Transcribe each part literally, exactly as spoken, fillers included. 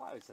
Нравиться.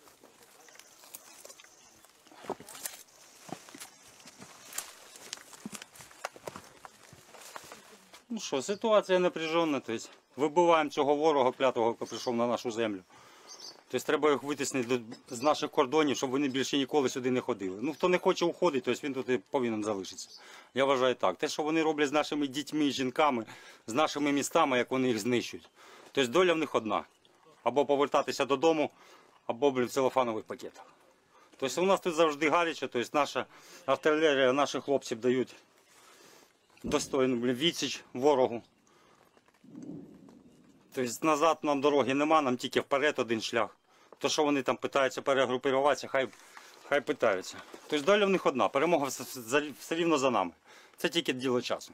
Ну що, ситуація напряжена, тобто вибиваємо цього ворога клятого, який прийшов на нашу землю. Тобто треба їх витиснити з наших кордонів, щоб вони більше ніколи сюди не ходили. Ну, хто не хоче уходити, тобто він тут повинен залишитися. Я вважаю так. Те, що вони роблять з нашими дітьми, жінками, з нашими містами, як вони їх знищують. Тобто доля в них одна. Або повертатися додому, або, блін, в целофанових пакетах. Тобто у нас тут завжди гаряче, тобто наша артилерія, наші хлопці дають достойну, блін, відсіч ворогу. Тобто назад нам дороги нема, нам тільки вперед один шлях. То, що вони там питаються перегрупуватися, хай, хай питаються. Тобто доля в них одна, перемога все, все рівно за нами. Це тільки діло часу.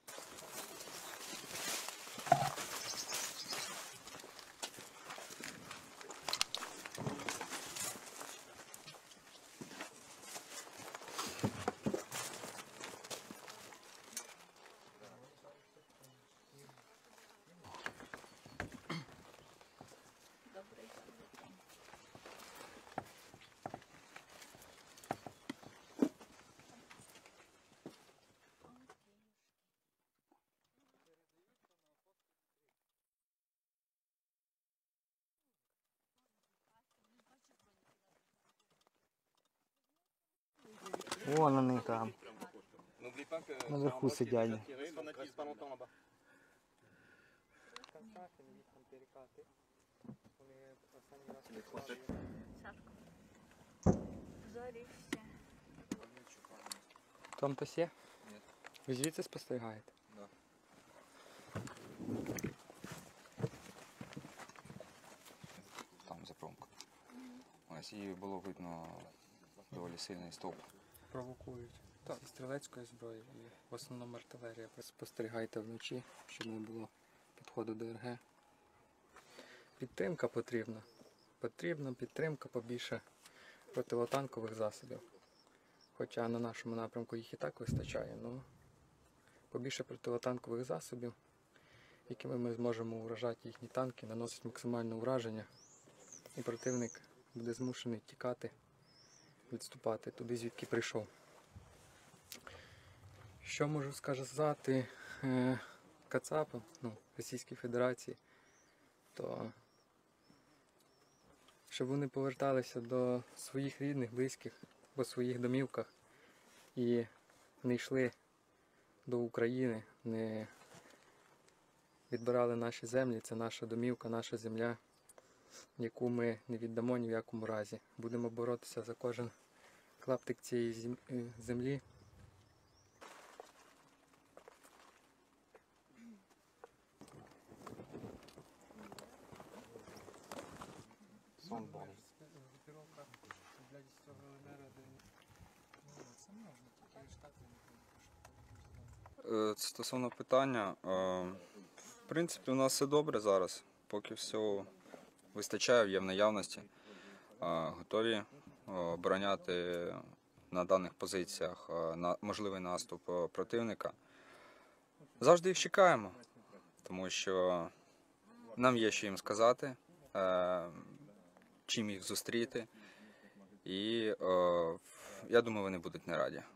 Вон вони там. Наверху сидять. Там хтось є? Ви звідси спостерігаєте? Да. Там за промкою. Ось її було видно доволі сильний стовп. Провокують. Так. Зі стрілецької зброї і в основному артилерія. Спостерігайте вночі, щоб не було підходу до РГ. Підтримка потрібна. Потрібна підтримка побільше противотанкових засобів. Хоча на нашому напрямку їх і так вистачає, але побільше противотанкових засобів, якими ми зможемо уражати їхні танки, наносити максимальне ураження, і противник буде змушений тікати, відступати туди, звідки прийшов. Що можу сказати е, Кацапам, ну, Російській Федерації, то щоб вони поверталися до своїх рідних, близьких, по своїх домівках і не йшли до України, не відбирали наші землі, це наша домівка, наша земля, яку ми не віддамо ні в якому разі. Будемо боротися за кожен клаптик цієї землі. Стосовно питання, в принципі, у нас все добре зараз, поки все вистачає, є в наявності. Готові обороняти на даних позиціях можливий наступ противника. Завжди їх чекаємо, тому що нам є що їм сказати, чим їх зустріти, і я думаю, вони будуть не раді.